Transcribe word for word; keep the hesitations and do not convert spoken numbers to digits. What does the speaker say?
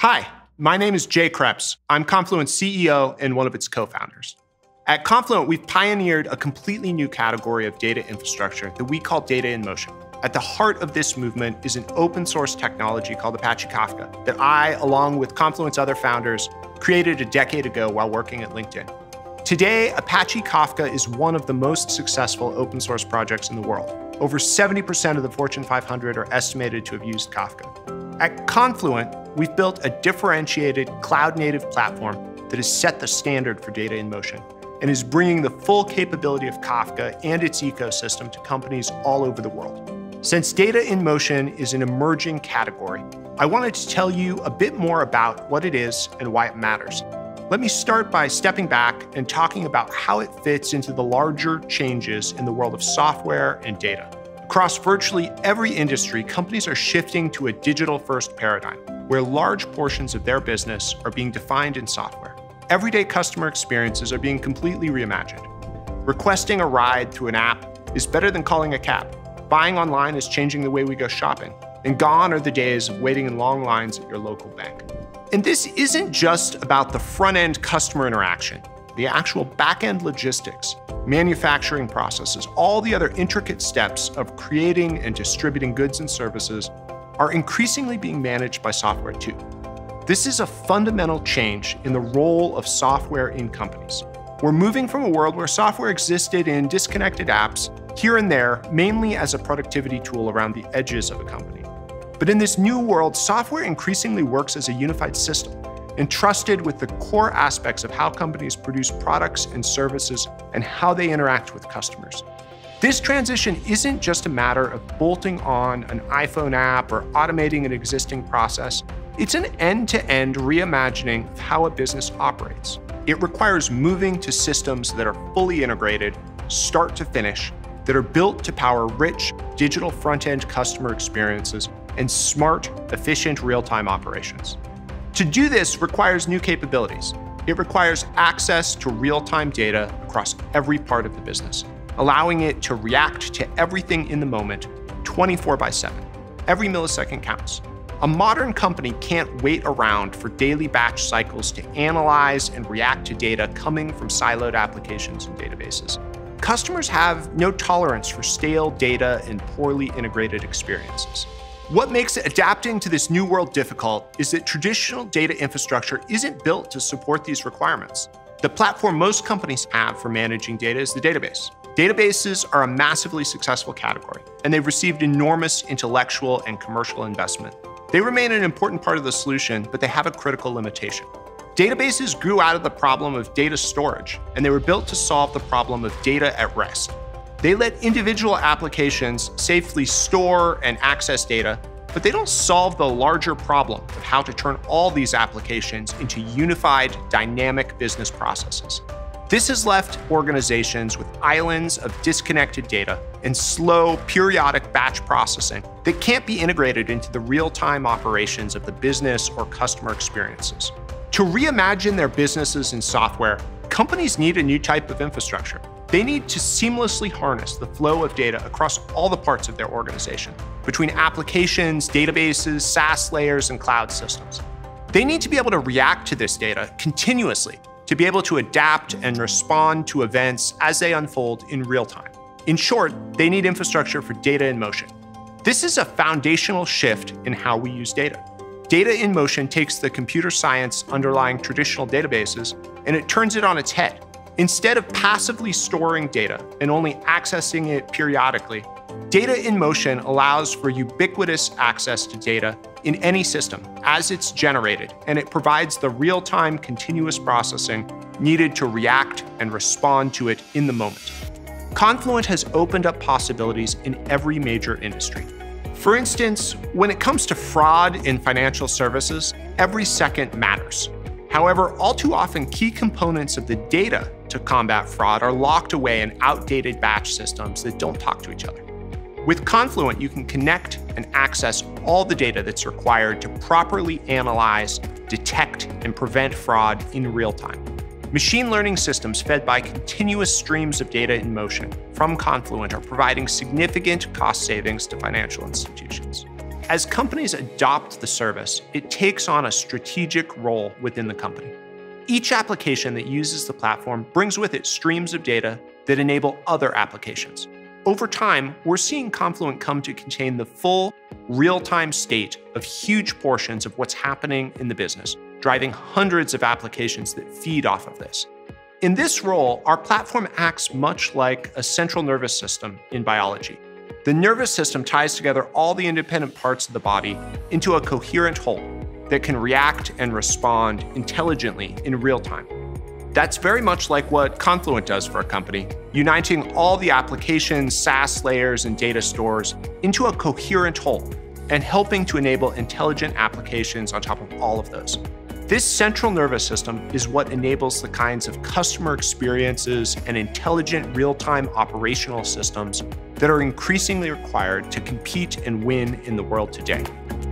Hi, my name is Jay Kreps. I'm Confluent's C E O and one of its co-founders. At Confluent, we've pioneered a completely new category of data infrastructure that we call data in motion. At the heart of this movement is an open source technology called Apache Kafka that I, along with Confluent's other founders, created a decade ago while working at LinkedIn. Today, Apache Kafka is one of the most successful open source projects in the world. Over seventy percent of the Fortune five hundred are estimated to have used Kafka. At Confluent, we've built a differentiated cloud-native platform that has set the standard for data in motion and is bringing the full capability of Kafka and its ecosystem to companies all over the world. Since data in motion is an emerging category, I wanted to tell you a bit more about what it is and why it matters. Let me start by stepping back and talking about how it fits into the larger changes in the world of software and data. Across virtually every industry, companies are shifting to a digital-first paradigm, where large portions of their business are being defined in software. Everyday customer experiences are being completely reimagined. Requesting a ride through an app is better than calling a cab. Buying online is changing the way we go shopping. And gone are the days of waiting in long lines at your local bank. And this isn't just about the front-end customer interaction. The actual back-end logistics, manufacturing processes, all the other intricate steps of creating and distributing goods and services are increasingly being managed by software too. This is a fundamental change in the role of software in companies. We're moving from a world where software existed in disconnected apps here and there, mainly as a productivity tool around the edges of a company. But in this new world, software increasingly works as a unified system, entrusted with the core aspects of how companies produce products and services and how they interact with customers. This transition isn't just a matter of bolting on an iPhone app or automating an existing process. It's an end-to-end reimagining of how a business operates. It requires moving to systems that are fully integrated, start to finish, that are built to power rich digital front-end customer experiences and smart, efficient real-time operations. To do this requires new capabilities. It requires access to real-time data across every part of the business, allowing it to react to everything in the moment, twenty-four by seven. Every millisecond counts. A modern company can't wait around for daily batch cycles to analyze and react to data coming from siloed applications and databases. Customers have no tolerance for stale data and poorly integrated experiences. What makes adapting to this new world difficult is that traditional data infrastructure isn't built to support these requirements. The platform most companies have for managing data is the database. Databases are a massively successful category, and they've received enormous intellectual and commercial investment. They remain an important part of the solution, but they have a critical limitation. Databases grew out of the problem of data storage, and they were built to solve the problem of data at rest. They let individual applications safely store and access data, but they don't solve the larger problem of how to turn all these applications into unified, dynamic business processes. This has left organizations with islands of disconnected data and slow, periodic batch processing that can't be integrated into the real-time operations of the business or customer experiences. To reimagine their businesses in software, companies need a new type of infrastructure. They need to seamlessly harness the flow of data across all the parts of their organization, between applications, databases, SaaS layers, and cloud systems. They need to be able to react to this data continuously, to be able to adapt and respond to events as they unfold in real time. In short, they need infrastructure for data in motion. This is a foundational shift in how we use data. Data in motion takes the computer science underlying traditional databases and it turns it on its head. Instead of passively storing data and only accessing it periodically, data in motion allows for ubiquitous access to data in any system as it's generated, and it provides the real-time continuous processing needed to react and respond to it in the moment. Confluent has opened up possibilities in every major industry. For instance, when it comes to fraud in financial services, every second matters. However, all too often, key components of the data to combat fraud are locked away in outdated batch systems that don't talk to each other. With Confluent, you can connect and access all the data that's required to properly analyze, detect, and prevent fraud in real time. Machine learning systems fed by continuous streams of data in motion from Confluent are providing significant cost savings to financial institutions. As companies adopt the service, it takes on a strategic role within the company. Each application that uses the platform brings with it streams of data that enable other applications. Over time, we're seeing Confluent come to contain the full, real-time state of huge portions of what's happening in the business, driving hundreds of applications that feed off of this. In this role, our platform acts much like a central nervous system in biology. The nervous system ties together all the independent parts of the body into a coherent whole that can react and respond intelligently in real time. That's very much like what Confluent does for a company, uniting all the applications, SaaS layers, and data stores into a coherent whole and helping to enable intelligent applications on top of all of those. This central nervous system is what enables the kinds of customer experiences and intelligent real-time operational systems that are increasingly required to compete and win in the world today.